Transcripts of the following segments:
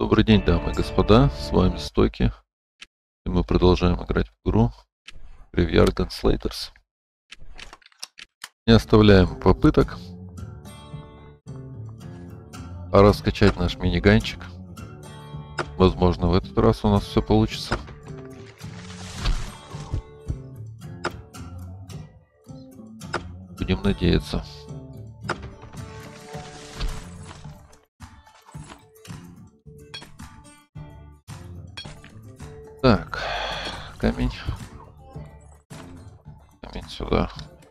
Добрый день, дамы и господа, с вами Стоки, и мы продолжаем играть в игру Graveyard Gunslaters. Не оставляем попыток. Пора скачать наш миниганчик. Возможно, в этот раз у нас все получится. Будем надеяться. Так, камень. Камень сюда.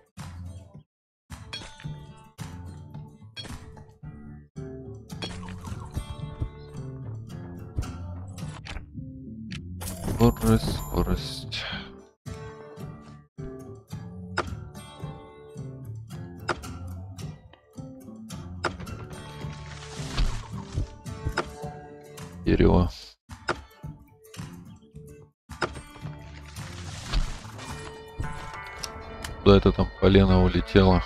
Скорость. Дерево. Куда это там полено улетело?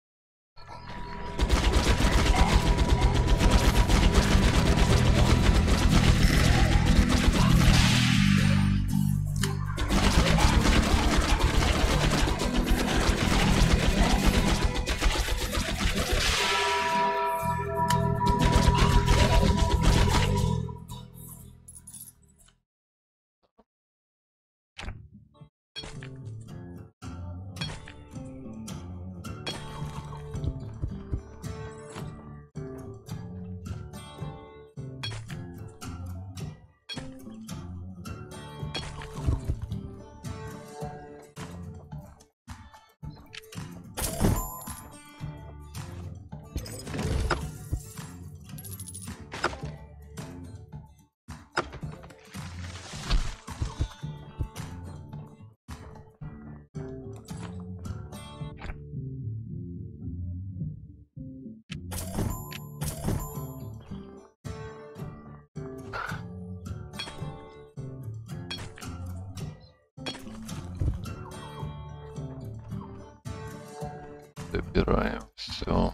Собираем все.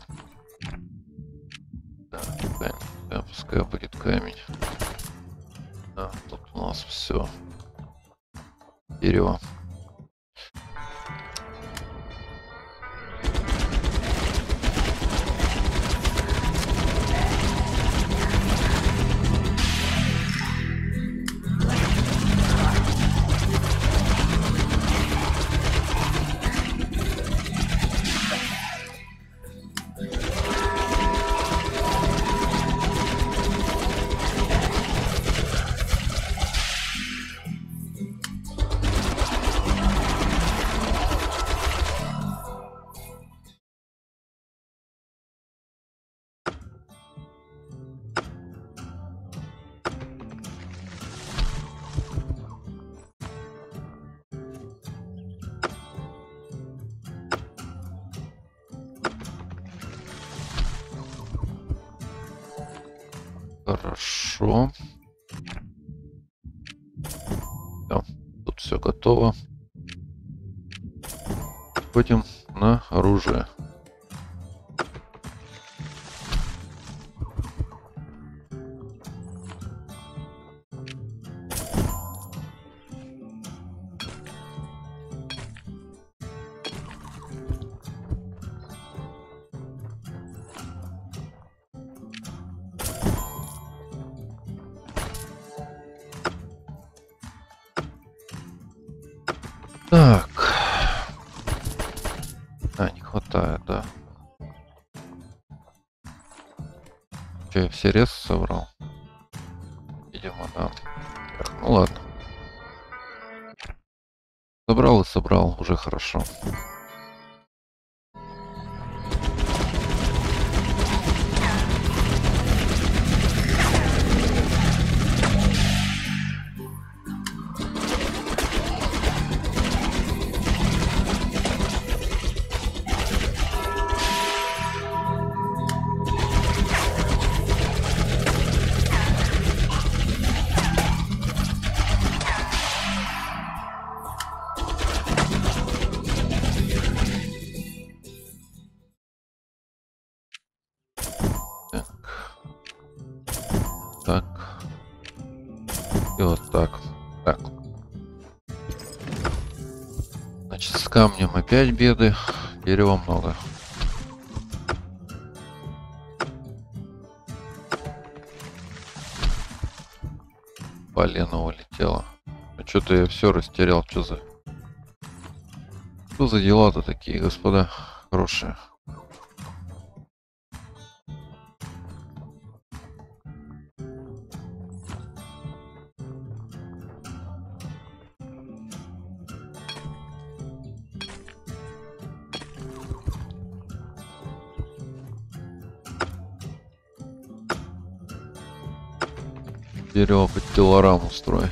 Да, камень. Да, пускай будет камень. Да, тут у нас все. Дерево. Хорошо. Всё, тут все готово. Ходим на оружие. Так. Не хватает, да. Че, я все резы собрал? Видимо, да. Так, ну ладно. Собрал и собрал, уже хорошо. Так. И вот так. Так. Значит, с камнем опять беды. Дерева много. Полено улетело. А что-то я все растерял. Что за дела-то такие, господа хорошие? Дерево под пилораму строй.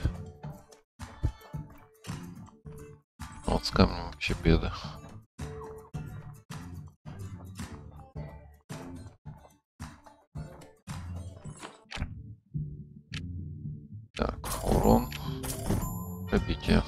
Вот с камнем вообще беда. Так, урон. Пробитие.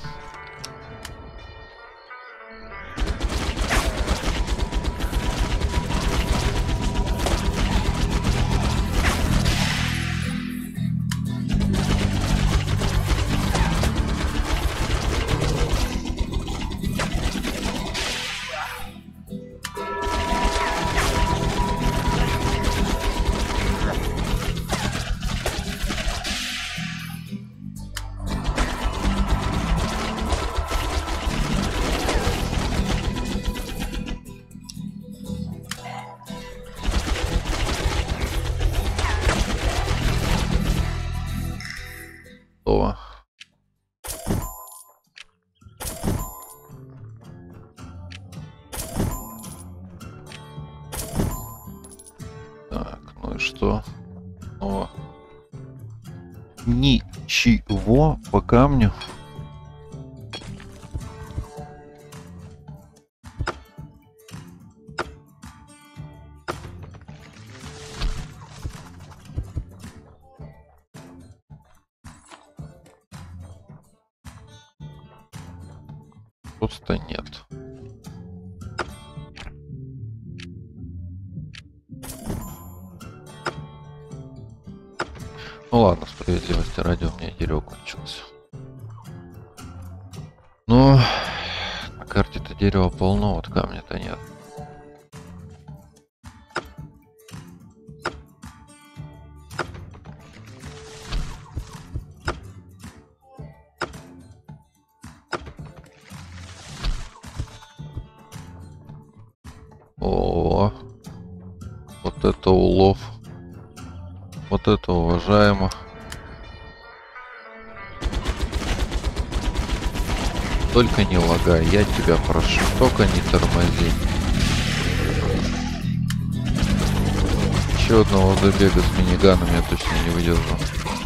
Готово. Так, ну и что? О. Ничего по камню. Просто нет. Ну ладно, справедливости ради, у меня дерево кончилось. Но на карте-то дерева полно, вот камня-то нет. О, вот это улов. Вот это уважаемо. Только не лагай, я тебя прошу. Только не тормози. Еще одного забега с миниганом я точно не выдержу.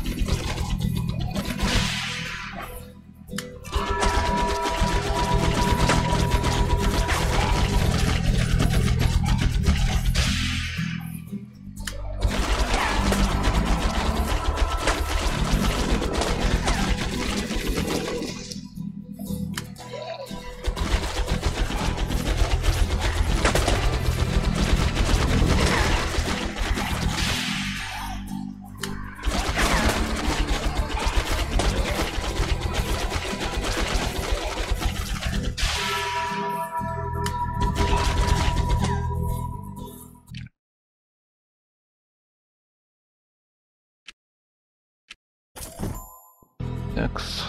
Экс.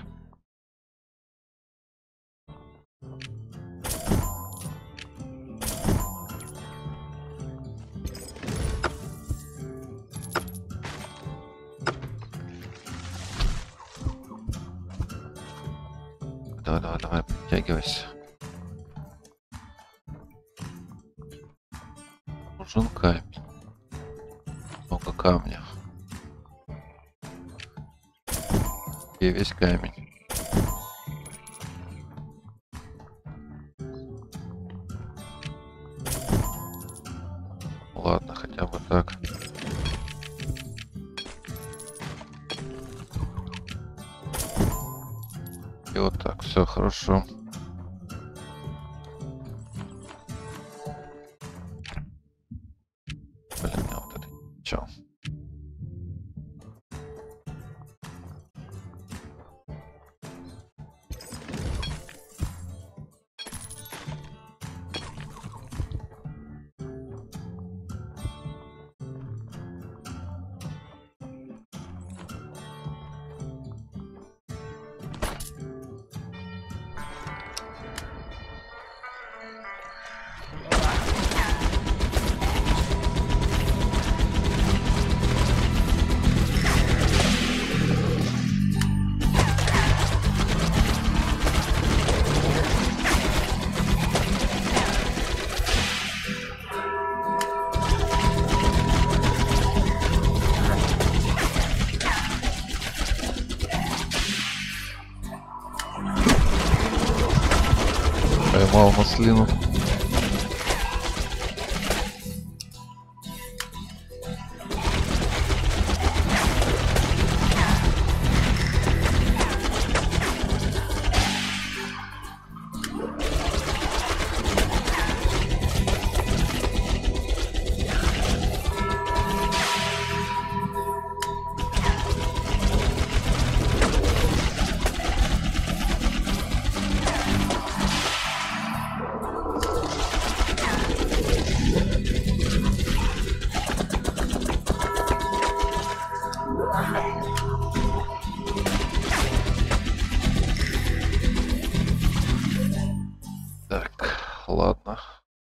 Давай, подтягивайся. Нужен камень. Много камня. И весь камень. Ладно, хотя бы так. И вот так, все хорошо. Блин, а вот это чё? Сломал маслину. Ладно.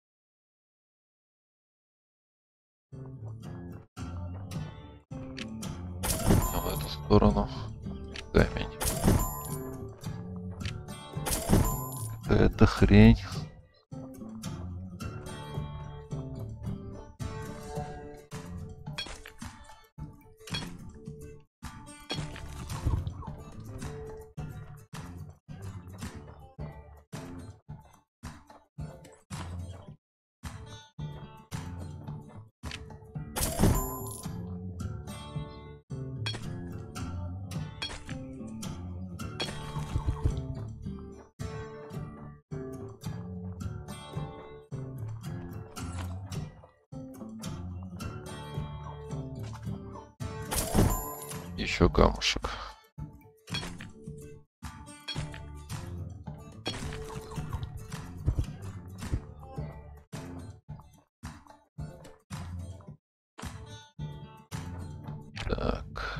В эту сторону. Камень. Какая-то хрень. Еще камушек. Так.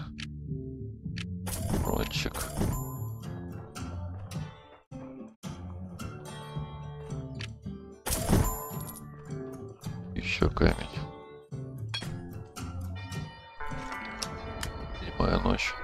Рончик. Еще камень. Седьмая ночь.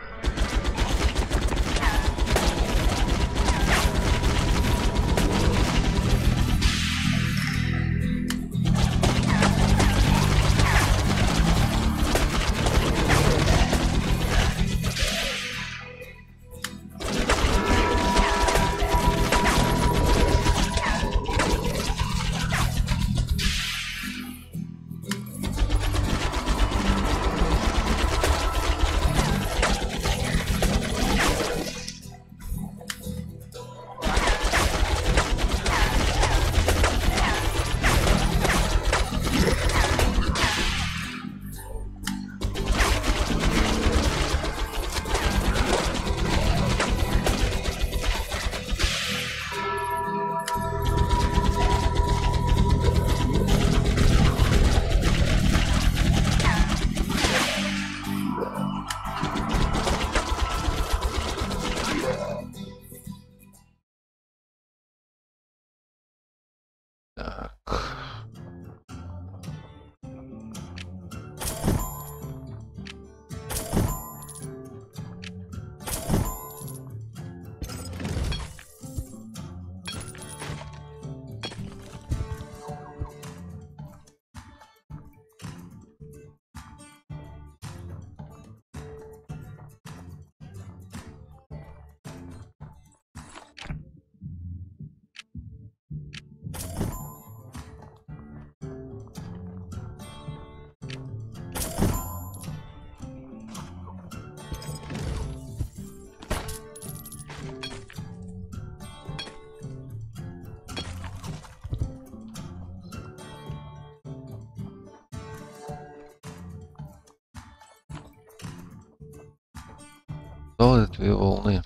Осталось 2 волны.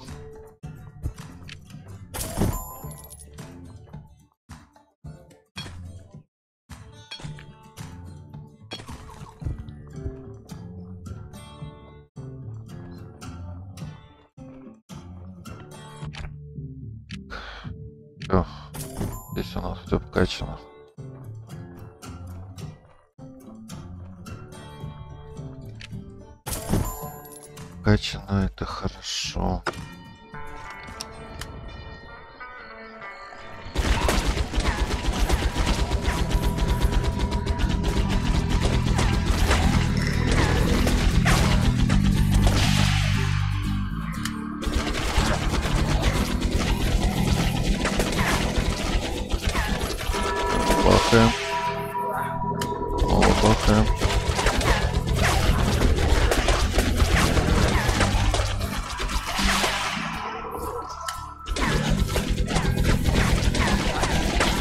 Всё. Здесь у нас все вкачано. Вкачано, это хорошо.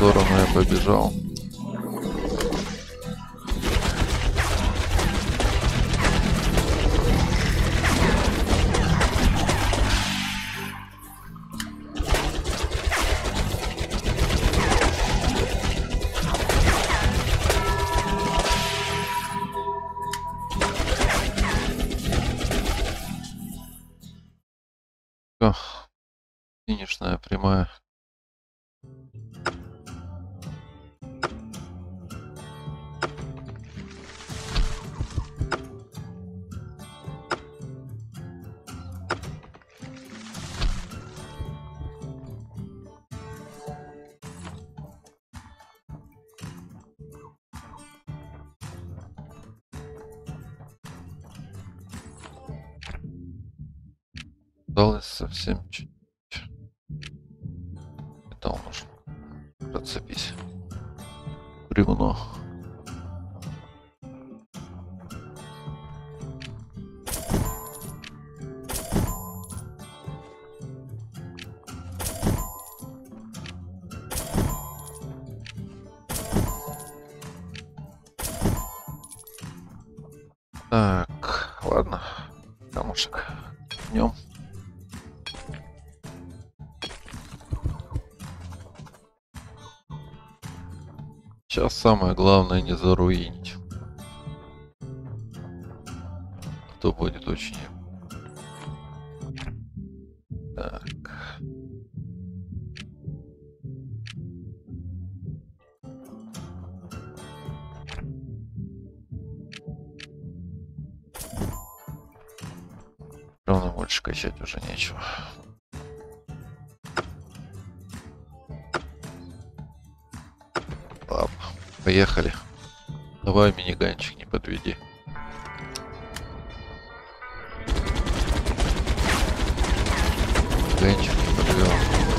сторону я побежал. Финишная прямая. Осталось совсем чуть-чуть. Металл нужен. Подцепись. Бревно. Так, ладно. Камушек. Днем. Сейчас самое главное не заруинить. То будет очень... Так. Равно больше качать уже нечего. Ладно, поехали. Давай, миниганчик, не подведи. Миниганчик не подвел.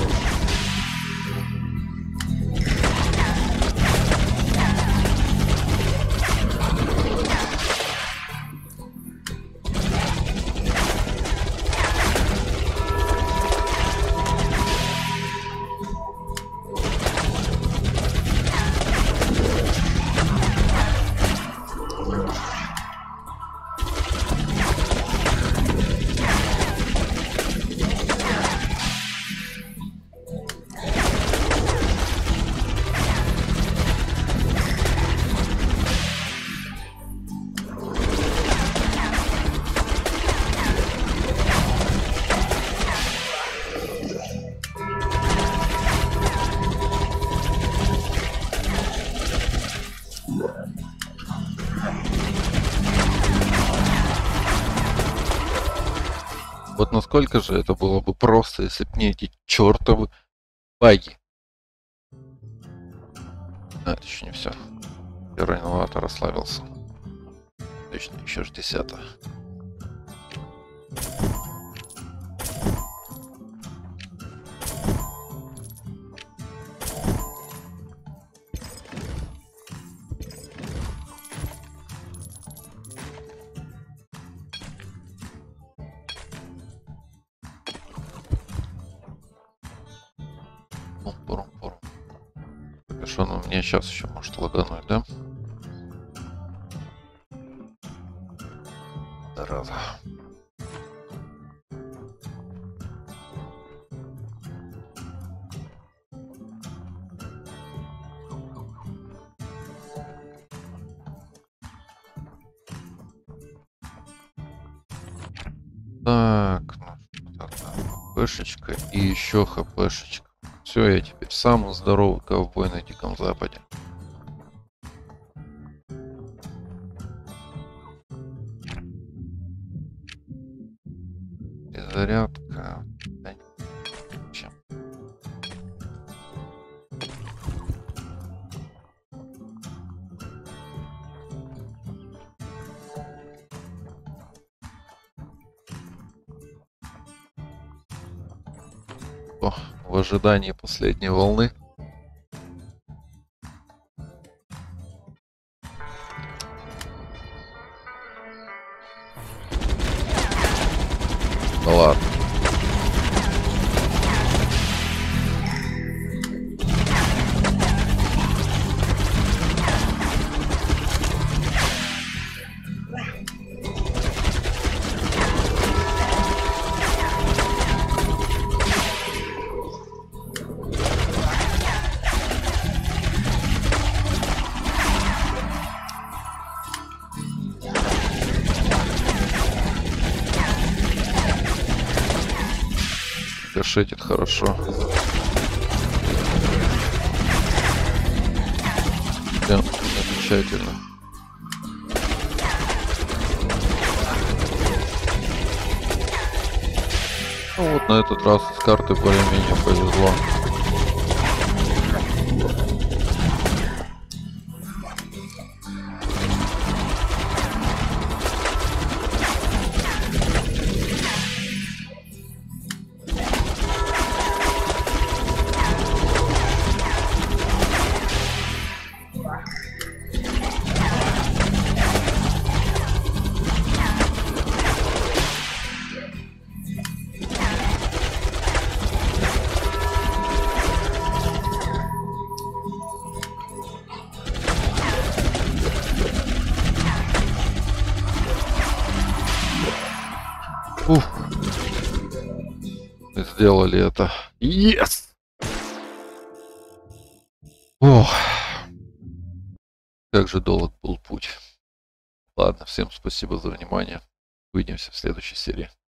Вот насколько же это было бы просто, если бы не эти чертовы баги. А, это еще не все. Первый инноватор расслабился. Точно, еще ж 10-е. Что он у меня сейчас еще может лагануть, да? Зараза. Так, ну что-то хпшечка и еще хпшечка. Все, я теперь самый здоровый ковбой на Диком Западе. И зарядка. Да, чем? О, в ожидании последней волны. Ну ладно. Рикошетит хорошо. Прям замечательно. Ну вот на этот раз с карты более-менее повезло. Ух. Мы сделали это. Yes! Ох. Как же долг был путь. Ладно, всем спасибо за внимание. Увидимся в следующей серии.